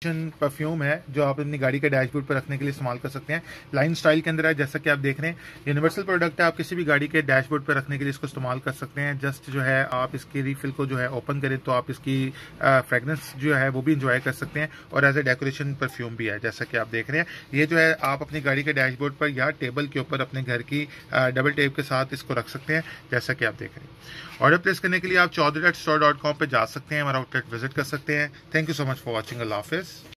Perfume है जो आप अपनी गाड़ी के डैशबोर्ड पर रखने के लिए इस्तेमाल कर सकते हैं। लाइन स्टाइल के अंदर है, जैसा कि आप देख रहे हैं। यूनिवर्सल प्रोडक्ट है, आप किसी भी गाड़ी के डैशबोर्ड पर रखने के लिए इसको इस्तेमाल कर सकते हैं। जस्ट जो है आप इसकी रीफिल को जो है ओपन करें तो आप इसकी फ्रेगनेंस जो है वो भी इंजॉय कर सकते हैं, और एज ए डेकोरेशन परफ्यूम भी है, जैसा कि आप देख रहे हैं। ये जो है आप अपनी गाड़ी के डैशबोर्ड पर या टेबल के ऊपर अपने घर की डबल टेप के साथ इसको रख सकते हैं, जैसा कि आप देख रहे हैं। ऑर्डर प्लेस करने के लिए आप chaudhry.store.com पे जा सकते हैं, हमारा आउटलेट विजिट कर सकते हैं। Thank you so much for watching. अल्लाह हाफिज़।